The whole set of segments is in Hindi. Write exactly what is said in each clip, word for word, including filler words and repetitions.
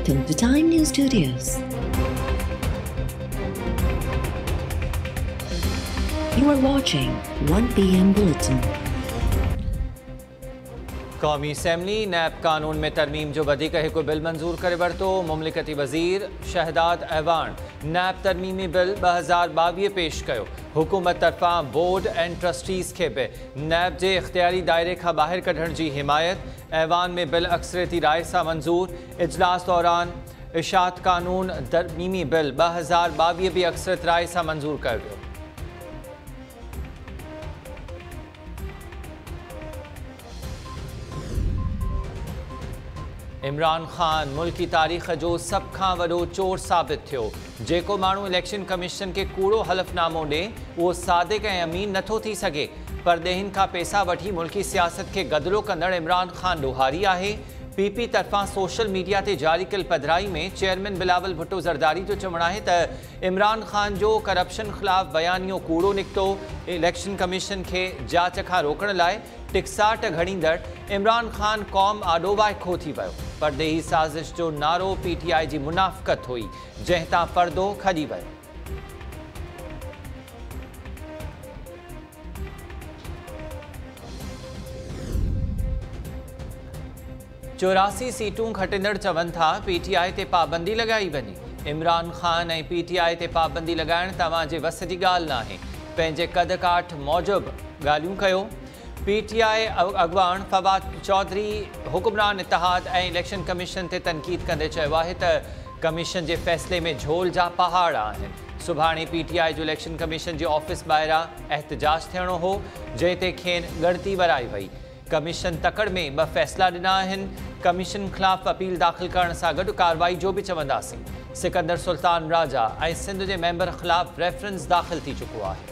Welcome to Time News Studios. You are watching one P M Bulletin. कौमी असम्बली नैब कानून में तरमीम जो वधीक हिकु बिल मंजूर करे वरितो। मुमलिकती वज़ीर शहदाद ऐवान नैब तरमीमी बिल ॿ हज़ार ॿावीह पेश कयो। हुकूमत तरफ़ां बोर्ड एंड ट्रस्टीज़ खे बि नैब जे इख्तियारी दायरे खां ॿाहिरि कढण जी हिमायत। ऐवान में बिल अक्सरियती राय सां मंजूर। इजलास दौरान इशात कानून तरमीमी बिल ॿ हज़ार ॿावीह बि अक्सरियत राय सां मंजूर कयो वियो। इमरान खान मुल्की तारीख़ जो सभ खां वॾो चोर साबित थियो। जेको माण्हू इलेक्शन कमीशन खे कूड़ो हलफ़नामो ॾे उहो सादिक़ ऐं अमीन नथो थी सघे। परदेहिनि खां पैसा वठी मुल्की सियासत खे गदिलो कंदड़ इमरान खान ॾोहारी आहे। पी पी तरफ़ां सोशल मीडिया ते जारी कयल पधिराई में चेयरमैन बिलावल भुट्टो ज़रदारी जो चवणु आहे त इमरान खान जो करप्शन ख़िलाफ़ बयानियो कूड़ो निकितो। इलेक्शन कमीशन खे जांच खां रोकण लाइ टिकसाट घड़ींदड़ इमरान खान क़ौम आॾो वाइखो थी वियो। परदेही साज़िश जो नारो पी टी आई जी मुनाफ़क़त हुई, जंहिं तां पर्दो खॼी वियो। चौरासी सीटूं खटींदड़ चवनि था पी टी आई ते पाबंदी लॻाई वञे। इमरान खान ऐं पी टी आई ते पाबंदी लॻाइण तव्हांजे वस जी ॻाल्हि नाहे। पंहिंजे कद काठ मूजिबि ॻाल्हियूं कयो। पी टी आई अॻवान फवाद चौधरी हुक्मरान इतिहाद ऐं इलेक्शन कमीशन ते तनक़ीद कंदे चयो आहे त कमीशन जे फ़ैसिले में झोल जा पहाड़ आहिनि। सुभाणे पी टी आई जो इलेक्शन कमीशन जे ऑफिस ॿाहिरां एहतजाज थियणो हो, जंहिं ते खेनि ॻणती वराई वई। कमीशन तकड़ में ॿ फ़ैसिला ॾिना आहिनि। कमीशन ख़िलाफ़ अपील दाख़िल करण सां गॾु कार्रवाई जो बि चवंदासीं। सिकंदर सुल्तान राजा ऐं सिंध जे मेंबर ख़िलाफ़ रेफरेंस दाख़िल थी चुको आहे।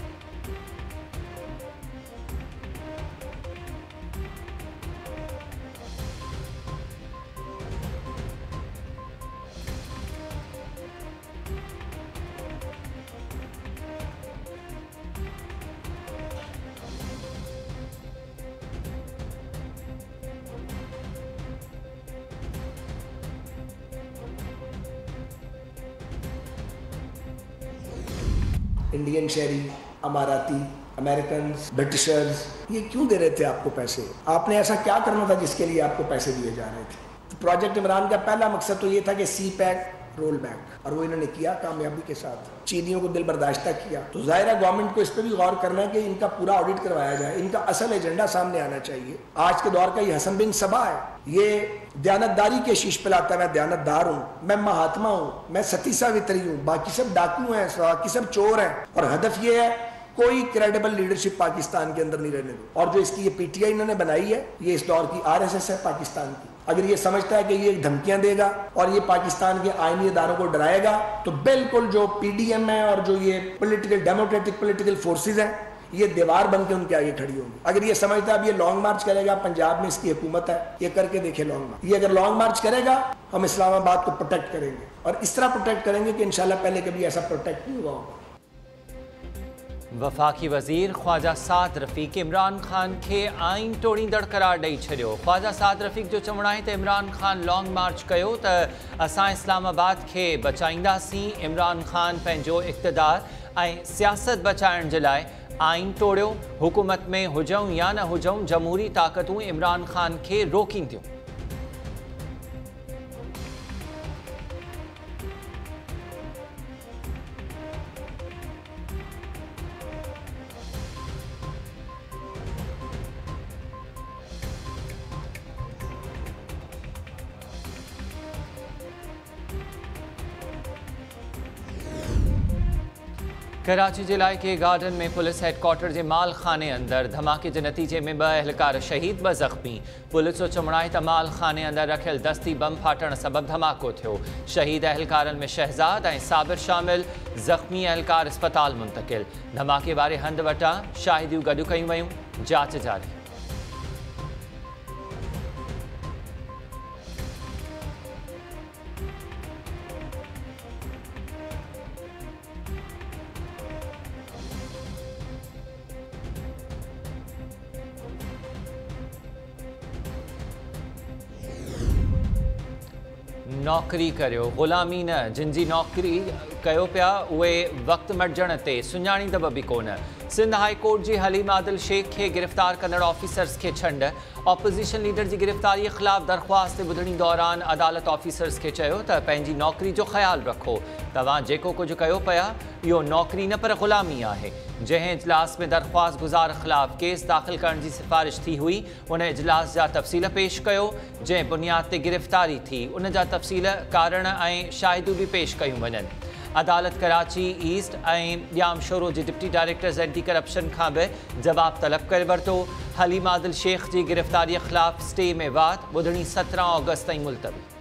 इंडियन शहरी, अमाराती, अमेरिकन, ब्रिटिशर्स, ये क्यों दे रहे थे आपको पैसे? आपने ऐसा क्या करना था जिसके लिए आपको पैसे दिए जा रहे थे? तो प्रोजेक्ट इमरान का पहला मकसद तो ये था कि सी पैक रोल बैक, और वो इन्होंने किया कामयाबी के साथ। चीनियों को दिल बर्दाश्त किया। तो जाहिर है गवर्नमेंट को इस पर भी गौर करना है कि इनका पूरा ऑडिट करवाया जाए। इनका असल एजेंडा सामने आना चाहिए। आज के दौर का ये हसन बिन सबा है, ये दयानतदारी के शीश पे लाता है। मैं दयानतदार हूँ, मैं महात्मा हूँ, मैं सती सावित्री हूँ, बाकी सब डाकू हैं, बाकी सब चोर हैं। और हदफ ये है कोई क्रेडिबल लीडरशिप पाकिस्तान के अंदर नहीं रहने दो। और जो इसकी ये पीटीआई इन्होंने बनाई है, ये इस दौर की आरएसएस है पाकिस्तान की। अगर ये समझता है कि ये धमकियां देगा और ये पाकिस्तान के आईनी इदारों को डराएगा, तो बिल्कुल जो पीडीएम है और जो ये पॉलिटिकल डेमोक्रेटिक पॉलिटिकल फोर्सेज हैं, ये दीवार बन के उनके आगे खड़ी होंगी। अगर ये समझता है अब ये लॉन्ग मार्च करेगा, पंजाब में इसकी हुकूमत है, ये करके देखे लॉन्ग मार्च। ये अगर लॉन्ग मार्च करेगा, हम इस्लामाबाद को प्रोटेक्ट करेंगे, और इस तरह प्रोटेक्ट करेंगे कि इंशाल्लाह पहले कभी ऐसा प्रोटेक्ट नहीं हुआ होगा। वफ़ाक़ी वज़ीर ख्वाजा साद रफ़ीक इमरान खान के आइन तोड़ींदड़ करार ॾेई छॾियो। ख्वाजा साद रफ़ीक जो चवणु आहे त इमरान खान लॉन्ग मार्च कयो त असां इस्लामाबाद खे बचाईंदासीं। इमरान खान पंहिंजो इक़्तिदार ऐं सियासत बचाइण जे लाइ आइन तोड़ियो। हुकूमत में हुजूं या न हुजूं, जमहूरी ताक़तूं इमरान खान खे रोकींदियूं। कराची जे इलाइक़े गार्डन में पुलिस हेडक्वार्टर जे माल खाने अंदर धमाके जे नतीजे में ॿ अहलकार शहीद, ॿ ज़ख़्मी। पुलिस जो चवणु आहे त माल खाने अंदर रखियल दस्ती बम फाटण सबबि धमाको थियो। शहीद अहलकारनि में शहज़ाद ऐं साबिर शामिल। ज़ख़्मी अहलकार अस्पताल मुंतक़िल। धमाके वारे हंध वटां शाहिदियूं गॾु कयूं वयूं। जांच जारी। नौकरी करियो ग़ुलामी न जिन जी नौकरी कयो पिया उहे वक़्तु मटिजण ते सुञाणींदव बि कोन। सिंध हाई कोर्ट जी हलीम आदिल शेख के गिरफ़्तार कंदड़ ऑफिसर्स के छंड। ऑपोजिशन लीडर की गिरफ़्तारी ख़िलाफ़ दरख्वास्त ॿुधणी दौरान अदालत ऑफिसर्स के चयो त पंहिंजी नौकरी जो ख़्याल रखो। तव्हां जेको कुछ कयो पिया इहो नौकरी न पर ग़ुलामी आहे। जंहिं इजलास में दरख्वास्त गुज़ार ख़िलाफ़ केस दाख़िल करण जी सिफारिश थी हुई उन इजलास जा तफ़सील पेश कयो। जंहिं बुनियाद ते गिरफ़्तारी थी उन जा तफ़सील कारण ऐं शाहिदूं बि पेश कयूं वञनि। अदालत कराची ईस्ट ऐं ॼाम शोरो जे डिप्टी डायरेक्टर्स एंटी करप्शन खां बि जवाब तलब करे वरितो। हलीम आदिल शेख जी गिरफ़्तारीअ ख़िलाफ़ स्टे में वाद ॿुधणी सत्रहं ऑगस्ट ताईं मुलतवी।